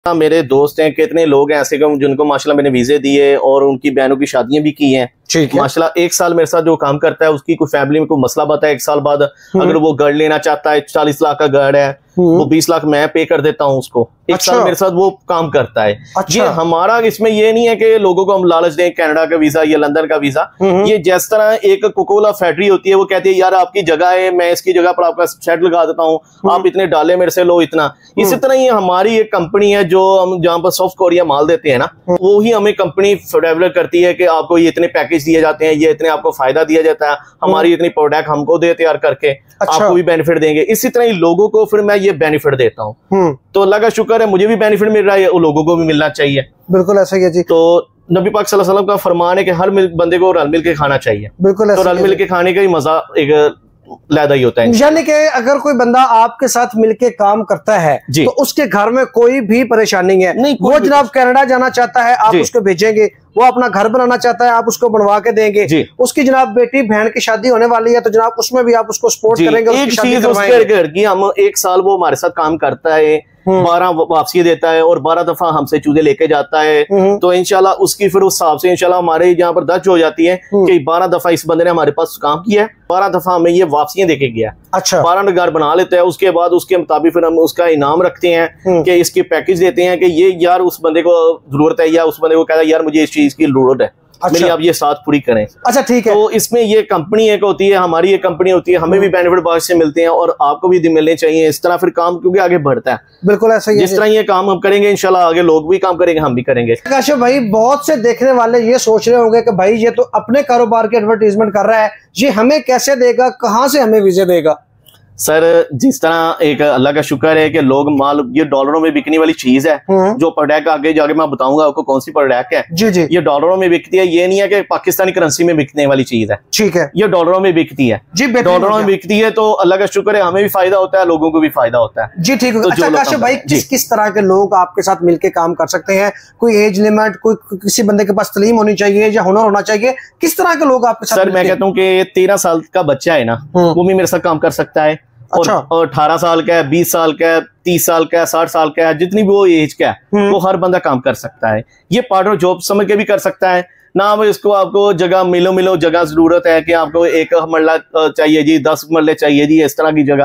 मेरे दोस्त हैं, कितने लोग हैं ऐसे जिनको माशाल्लाह मैंने वीजे दिए और उनकी बहनों की शादियां भी की हैं। माशाल्लाह 1 साल मेरे साथ जो काम करता है उसकी कोई फैमिली में कोई मसला बता है, 1 साल बाद अगर वो घर लेना चाहता है, 40 लाख का घर है, वो 20 लाख मैं पे कर देता हूँ उसको। 1 साल मेरे साथ वो काम करता है। ये हमारा इसमें ये नहीं है कि लोगों को हम लालच दें कनाडा का वीजा या लंदन का वीजा। ये जिस तरह एक कोकोला फैक्ट्री होती है, वो कहती है यार आपकी जगह है, मैं इसकी जगह पर आपका शेड लगा देता हूँ, आप इतने डाले मेरे से लो इतना। इसी तरह ये हमारी एक कंपनी है जो हम जहाँ पर सॉफ्ट कोरिया माल देते हैं ना, वो ही हमें कंपनी डेवलप करती है कि आपको ये इतने पैकेज दिए जाते हैं, ये इतने आपको फायदा दिया जाता है, हमारी इतनी प्रोडक्ट हमको दे तैयार करके आपको भी बेनिफिट देंगे। इसी तरह ही लोगों को फिर मैं ये बेनिफिट देता हूँ। तो अल्लाह का शुक्र है मुझे भी बेनिफिट मिल रहा है, वो लोगों को भी मिलना चाहिए। बिल्कुल ऐसा ही है जी। तो नबी पाक सल्लल्लाहु अलैहि वसल्लम का फरमान है कि हर बंदे को रल मिल के खाना चाहिए। बिल्कुल तो रल मिल के खाने का ही मजा एक लहदा ही होता है। यानी कि अगर कोई बंदा आपके साथ मिलके काम करता है तो उसके घर में कोई भी परेशानी नहीं, वो जनाब कनाडा जाना चाहता है, आप उसको भेजेंगे, वो अपना घर बनाना चाहता है, आप उसको बनवा के देंगे, उसकी जनाब बेटी बहन की शादी होने वाली है तो जनाब उसमें भी आप उसको सपोर्ट करेंगे। एक चीज उसके घर की, हम 1 साल वो हमारे साथ काम करता है, 12 वापसी देता है और 12 दफा हमसे चूजे लेके जाता है, तो इंशाल्लाह उसकी फिर उस हिसाब से इंशाल्लाह हमारे यहाँ पर दर्ज हो जाती है कि 12 दफा इस बंदे ने हमारे पास काम किया है, 12 दफा हमें ये वापसियां देके गया। अच्छा, 12 घर बना लेते हैं, उसके बाद उसके मुताबिक फिर हम उसका इनाम रखते हैं कि इसके पैकेज देते हैं कि ये यार उस बंदे को जरूरत है या उस बंदे को कहता है यार मुझे इस चीज की जरूरत है। अच्छा, मेरी आप ये साथ पूरी करें। अच्छा ठीक है। तो इसमें ये कंपनी एक होती है, हमारी एक कंपनी होती है, हमें भी बेनिफिट बहुत से मिलते हैं और आपको भी मिलने चाहिए। इस तरह फिर काम क्योंकि आगे बढ़ता है। बिल्कुल ऐसा ही है। जिस तरह ये काम हम करेंगे इंशाल्लाह आगे लोग भी काम करेंगे, हम भी करेंगे। काशिफ भाई, बहुत से देखने वाले ये सोच रहे होंगे कि भाई ये तो अपने कारोबार की एडवर्टीजमेंट कर रहा है, ये हमें कैसे देगा, कहाँ से हमें वीजे देगा? सर जिस तरह एक अल्लाह का शुक्र है कि लोग माल ये डॉलरों में बिकने वाली चीज है, जो प्रोडक्ट आगे जाके मैं बताऊंगा आपको कौन सी प्रोडक्ट है। जी जी, ये डॉलरों में बिकती है, ये नहीं है कि पाकिस्तानी करेंसी में बिकने वाली चीज है। ठीक है, ये डॉलरों में बिकती है जी, डॉलरों में बिकती है, तो अल्लाह का शुक्र है हमें भी फायदा होता है, लोगों को भी फायदा होता है जी। ठीक है। अच्छा काशिफ भाई, किस तरह के लोग आपके साथ मिलकर काम कर सकते हैं? कोई एज लिमिट, कोई किसी बंदे के पास तलीम होनी चाहिए या हुनर होना चाहिए? किस तरह के लोग आपके साथ? सर मैं कहता हूँ कि 13 साल का बच्चा है ना, वो भी मेरे साथ काम कर सकता है। अच्छा। और 18 साल का है, 20 साल का है, 30 साल का है, 60 साल का है, जितनी भी वो एज का है वो हर बंदा काम कर सकता है। ये पार्टनर जॉब समझ के भी कर सकता है ना। इसको आपको जगह मिलो जगह जरूरत है कि आपको 1 मरला चाहिए जी, 10 मरले चाहिए जी, इस तरह की जगह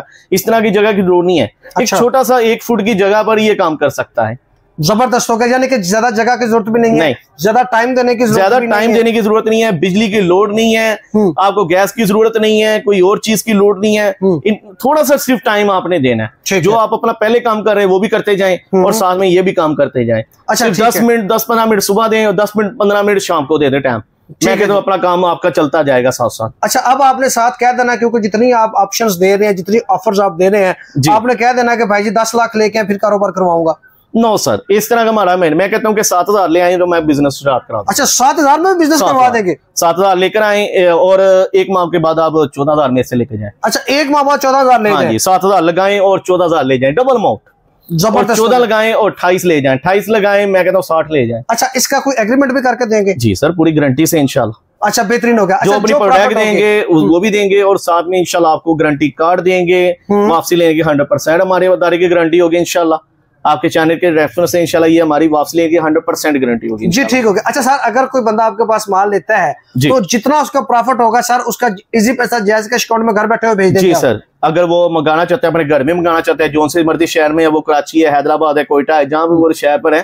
की जरूरत नहीं है। एक छोटा सा 1 फुट की जगह पर ये काम कर सकता है। जबरदस्त हो गया, यानी कि ज्यादा जगह की जरूरत भी नहीं है, ज्यादा टाइम देने की जरूरत नहीं है, बिजली की लोड नहीं है, आपको गैस की जरूरत नहीं है, कोई और चीज की लोड नहीं है। थोड़ा सा सिर्फ टाइम आपने देना है, जो आप अपना पहले काम कर रहे हैं वो भी करते जाएं और साथ में ये भी काम करते जाएं। अच्छा, 10 मिनट 10-15 मिनट सुबह दें और 10 मिनट 15 मिनट शाम को दे दें टाइम। मैं कहता हूँ अपना काम आपका चलता जाएगा साथ साथ। अच्छा, अब आपने साथ कह देना, क्योंकि जितनी आप ऑप्शंस दे रहे हैं, जितनी ऑफर्स आप दे रहे हैं, आपने कह देना कि भाई जी 10 लाख लेके फिर कारोबार करवाऊंगा। नो सर, इस तरह का हमारा मैं कहता हूँ कि 7,000 ले आए तो मैं बिजनेस स्टार्ट करा दूं। अच्छा, 7,000 में बिजनेस करवा देंगे? 7,000 लेकर आए और 1 माह के बाद आप 14,000 में से लेके जाएं। अच्छा, 1 माह बाद 14,000 ले जाएं? 7,000 लगाएं और 14,000 ले जाएं, डबल अमाउंट। जबरदस्त। 14 लगाएं और 28 ले जाएं, 28 लगाएं मैं कहता हूँ 60 ले जाएं। अच्छा, इसका कोई एग्रीमेंट भी करके देंगे? जी सर, पूरी गारंटी से इंशाल्लाह। अच्छा, बेहतरीन हो गया। जो अपनी प्रोडक्ट देंगे वो भी देंगे और साथ में इंशाल्लाह आपको गारंटी कार्ड देंगे, वापसी लेने की 100% हमारे अदारे की गारंटी होगी इंशाल्लाह। आपके चैनल के रेफरेंस से इंशाल्लाह ये हमारी वापसी लेने की 100% गारंटी होगी जी। ठीक हो गया। अच्छा सर, अगर कोई बंदा आपके पास माल लेता है तो जितना उसका प्रॉफिट होगा सर, उसका इजी पैसा जायज कैश अकाउंट में घर बैठे हुए भेज देंगे? जी सर, अगर वो मंगाना चाहता है, अपने घर में मंगाना चाहता है, जो से मर्जी शहर में है, वो कराची है, हैदराबाद है, कोयटा है, जहाँ भी वो शहर पर है,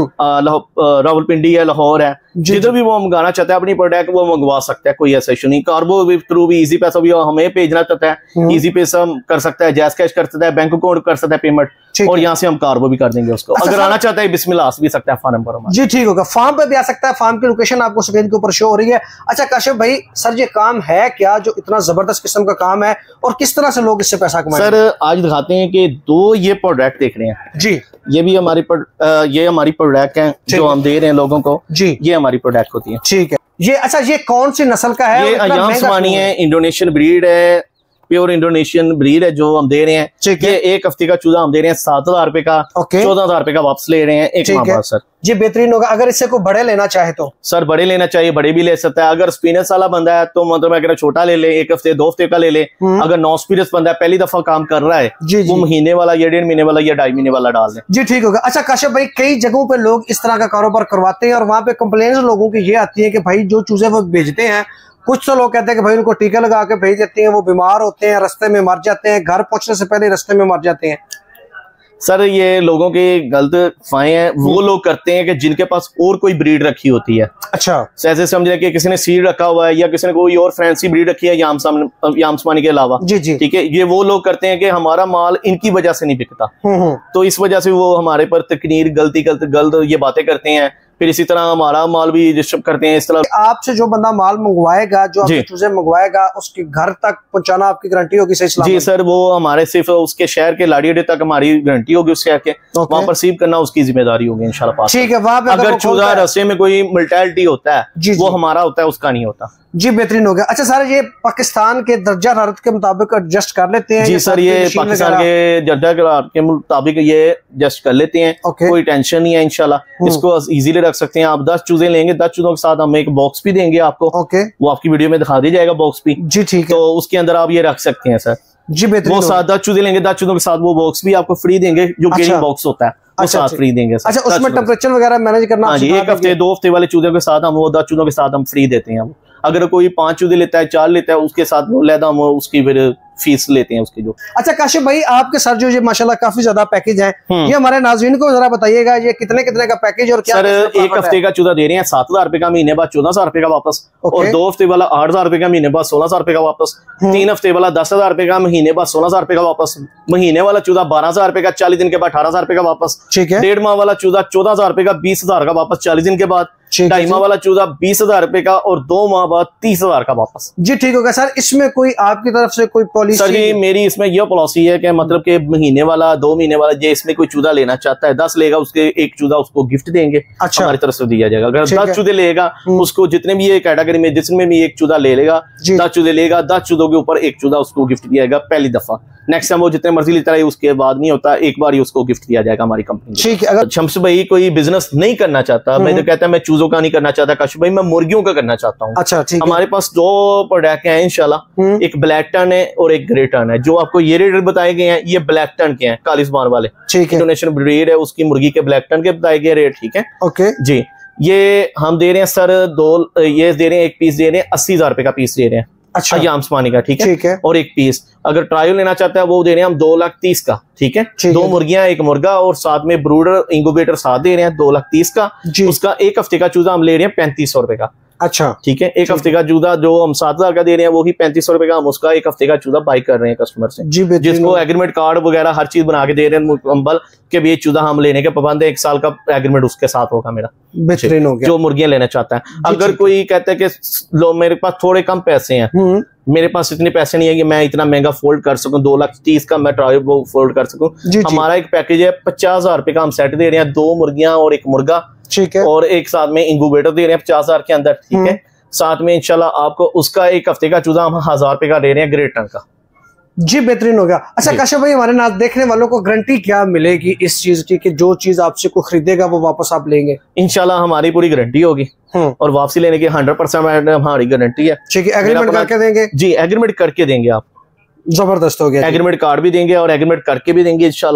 रावलपिंडी है, लाहौर है, जिधर भी वो मंगाना चाहता है अपनी प्रोडक्ट वो मंगवा सकता है, कोई ऐसा इशू नहीं। कार्गो थ्रू भी इजी पैसा भी हमें भेजना चाहता है, इजी पैसा कर सकता है, जायज कैश कर सकता है, बैंक अकाउंट कर सकता है पेमेंट, और यहाँ से हम कार्गो भी कर देंगे उसको। अगर आना चाहता है बिस्मिल्लाह आ भी सकता है फार्म पर। जी ठीक होगा, फार्म पे भी आ सकता है, फार्म की लोकेशन आपको स्क्रीन के ऊपर शो हो रही है। अच्छा काशिफ भाई, सर ये काम है क्या जो इतना जबरदस्त किस्म का काम है और किस तरह से लोग इससे पैसा कमाएंगे? सर आज दिखाते हैं कि 2 ये प्रोडक्ट देख रहे हैं जी, ये भी हमारी प्रोडक्ट है जो हम दे रहे हैं लोगों को जी, ये हमारी प्रोडक्ट होती है। ठीक है, ये अच्छा ये कौन सी नस्ल का है? ये अयाम समानी है, इंडोनेशियन ब्रीड है, प्योर इंडोनेशियन ब्रीड है जो हम दे रहे हैं। ये 1 हफ्ते का चूजा हम दे रहे हैं 7,000 रुपए का, 14,000 रुपए का वापस ले रहे हैं 1 माह बाद सर। जी बेहतरीन होगा। अगर इससे कोई बड़े लेना चाहे तो सर बड़े लेना चाहिए, बड़े भी ले सकता है। अगर स्पिनर्स वाला बंदा है तो मतलब अगर छोटा ले ले, 1 हफ्ते 2 हफ्ते का ले ले। अगर नॉन स्पिनर्स बंदा है, पहली दफा काम कर रहा है, वो महीने वाला या 1.5 महीने वाला या 2.5 महीने वाला डाल दे। जी ठीक होगा। अच्छा काशिफ भाई, कई जगहों पे लोग इस तरह का कारोबार करवाते हैं और वहां पे कंप्लेंट्स लोगों की ये आती है कि भाई जो चूजे वो बेचते हैं, कुछ तो लोग कहते हैं कि भाई उनको टीका लगा के भेज देते हैं, वो बीमार होते हैं, रास्ते में मर जाते हैं, घर पहुंचने से पहले रास्ते में मर जाते हैं। सर ये लोगों की गलत फाएं हैं, वो लोग करते हैं कि जिनके पास और कोई ब्रीड रखी होती है। अच्छा, ऐसे समझे कि किसी ने सीड रखा हुआ है या किसी ने कोई और फैंसी ब्रीड रखी है यामस्मानी के अलावा। जी जी ठीक है, ये वो लोग करते हैं कि हमारा माल इनकी वजह से नहीं बिकता, तो इस वजह से वो हमारे पर तकनीर गलत ये बातें करते हैं। फिर इसी तरह हमारा माल भी डिस्टर्ब करते हैं। इस तरह आपसे जो बंदा माल मंगवाएगा, जो आपके चूजे मंगवाएगा, उसके घर तक पहुंचाना आपकी गारंटी होगी सही सलामत? जी सर, वो हमारे सिर्फ उसके शहर के लाड़ी अड्डे तक हमारी गारंटी होगी, उस शहर के वहाँ पर रिसीव करना उसकी जिम्मेदारी होगी इंशाल्लाह। ठीक है। वहाँ पे अगर चूजा रास्ते में कोई मोर्टेलिटी होता है वो हमारा होता है, उसका नहीं होता। जी बेहतरीन हो गया। अच्छा सर, ये पाकिस्तान के दर्जा हरारत के मुताबिक एडजस्ट कर लेते हैं? जी सर, ये पाकिस्तान के दर्जा हरारत के मुताबिक ये एडजस्ट कर लेते हैं। कोई टेंशन नहीं है इंशाल्लाह, इसको इजीली रख सकते हैं आप। 10 चूजे लेंगे, 10 चूजों के साथ हम एक बॉक्स भी देंगे आपको। वो आपकी वीडियो में दिखा दी जाएगा बॉक्स भी। जी ठीक है। तो उसके अंदर आप ये रख सकते हैं सर। जी बेहतरीन। वो 10 चूजे लेंगे, 10 चूजों के साथ वो बॉक्स भी आपको फ्री देंगे, जो गेमिंग बॉक्स होता है वो साथ फ्री देंगे। अच्छा, उसमें टेम्परेचर वगैरह मैनेज करना? हाँ जी, 1 हफ्ते 2 हफ्ते वाले चूजों के साथ हम वो 10 चूजों के साथ हम फ्री देते हैं। अगर कोई 5 चूजे लेता है, 4 लेता है, उसके साथ लेता हम उसकी फिर फीस लेते हैं उसकी जो। अच्छा काशिफ भाई, आपके सर जो ये माशाल्लाह काफी ज्यादा पैकेज है, ये हमारे नाज़रीन को जरा बताइएगा, ये कितने का पैकेज और क्या? सर 1 हफ्ते का चूजा दे रहे हैं 7,000 रुपए का, महीने बाद 14,000 रुपए का वापस। और 2 हफ्ते वाला 8,000 रुपए का, महीने बाद 16,000 रुपए का वापस। 3 हफ्ते वाला 10,000 रुपए का, महीने बाद 16,000 रुपए का वापस। महीने वाला चूजा 12,000 रुपए का, 40 दिन के बाद 18,000 रुपए का वापस। ठीक है। 1.5 माह वाला चूजा 14,000 रुपए का, 20,000 का वापस 40 दिन के बाद। 2.5 माह वाला चूजा 20,000 रुपए का और 2 माह बाद 30,000 का वापस। जी ठीक होगा सर। इसमें कोई आपकी तरफ से कोई पॉलिसी? सर जी, मेरी इसमें यह पॉलिसी है कि मतलब कि महीने वाला 2 महीने वाला ये इसमें कोई चूजा लेना चाहता है, 10 लेगा, उसके 1 चूजा उसको गिफ्ट देंगे। अच्छा, हमारी तरफ से दिया जाएगा। अगर 10 चूजे लेगा, उसको जितने भी ये कैटेगरी में जिसमें भी 1 चूजा ले लेगा, 10 चूजे लेगा, 10 चूजों के ऊपर 1 चूजा उसको गिफ्ट दिया जाएगा पहली दफा। नेक्स्ट टाइम वो जितने मर्जी लेता है उसके बाद नहीं होता, एक बार ही उसको गिफ्ट दिया जाएगा हमारी कंपनी। ठीक है। अगर शम्स भाई कोई बिजनेस नहीं करना चाहता, मैं तो कहता है मैं चूजों का नहीं करना चाहता, काशिफ भाई मैं मुर्गियों का करना चाहता हूँ। अच्छा ठीक है। हमारे पास 2 प्रोडक्ट हैं इंशाल्लाह, एक ब्लैक टर्न है और एक ग्रे टर्न है। जो आपको ये रेट बताए गए हैं ये ब्लैक टर्न के हैं, काली ज़बान वाले। ठीक है। इंडोनेशियन ब्रीड है उसकी मुर्गी के, ब्लैक टर्न के बताए गए रेट। ठीक है। ओके जी, ये हम दे रहे हैं सर ये दे रहे हैं, 1 पीस दे रहे हैं 80,000 रुपए का पीस दे रहे हैं। अच्छा, यामस्मानी का। ठीक है। और 1 पीस अगर ट्रायल लेना चाहता है वो दे रहे हैं हम 2,30,000 का। ठीक है। 2 मुर्गियां 1 मुर्गा और साथ में ब्रूडर इंक्यूबेटर साथ दे रहे हैं 2,30,000 का। उसका 1 हफ्ते का चूजा हम ले रहे हैं 3,500 रुपए का। अच्छा ठीक है। 1 हफ्ते का चूजा जो हम 7,000 का दे रहे हैं वो ही 3,500 रुपए का, हम उसका 1 हफ्ते का चूजा बाई कर रहे हैं कस्टमर से। जी, जिसको एग्रीमेंट कार्ड वगैरह हर चीज बना के दे रहे हैं मुकम्मल के भी ये चूजा हम लेने के पाबंद है। 1 साल का एग्रीमेंट उसके साथ होगा मेरा। बेहतरीन हो गया। जो मुर्गियां लेना चाहता है, अगर कोई कहता है कि लो मेरे पास थोड़े कम पैसे हैं, मेरे पास इतने पैसे नहीं है कि मैं इतना महंगा फोल्ड कर सकूं, 2,30,000 का मैं ट्रायल वो फोल्ड कर सकूं, हमारा एक पैकेज है 50,000 रुपए का। हम सेट दे रहे हैं 2 मुर्गियां और 1 मुर्गा। ठीक है। और एक साथ में इंक्यूबेटर दे रहे हैं 50,000 के अंदर। ठीक है। साथ में इंशाल्लाह आपको उसका 1 हफ्ते का चूजा हम 1,000 रुपए का दे रहे हैं ग्रेट टन का। जी बेहतरीन हो गया। अच्छा काशिफ भाई, हमारे नाथ देखने वालों को गारंटी क्या मिलेगी इस चीज की कि जो चीज आपसे को खरीदेगा वो वापस आप लेंगे? इंशाल्लाह हमारी पूरी गारंटी होगी और वापसी लेने की 100% हमारी गारंटी है। ठीक है। एग्रीमेंट करके देंगे? जी, एग्रीमेंट करके देंगे आप। जबरदस्त हो गया। एग्रीमेंट कार्ड भी देंगे और एग्रीमेंट करके भी देंगे इंशाल्लाह।